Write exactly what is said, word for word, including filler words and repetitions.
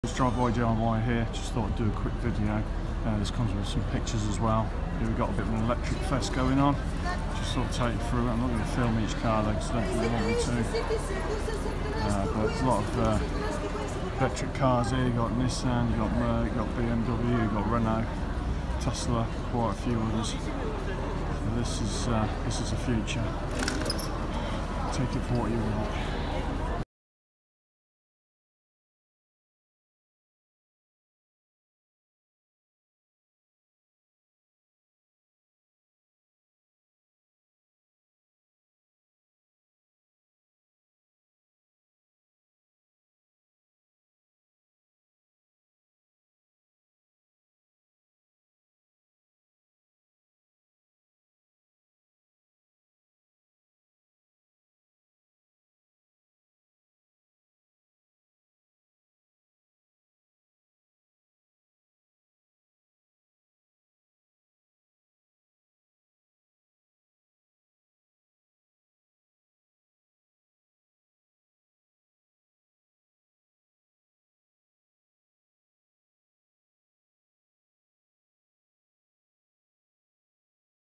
It's Drive-by D I Y here, just thought I'd do a quick video. Uh, this comes with some pictures as well. Here we've got a bit of an electric fest going on. Just sort of take you through it. I'm not going to film each car though, because I don't really want me to. Uh, but there's a lot of uh, electric cars here. You've got Nissan, you've got Merc, you've got B M W, you've got Renault, Tesla, quite a few others. So this is, uh, this is the future. Take it for what you want.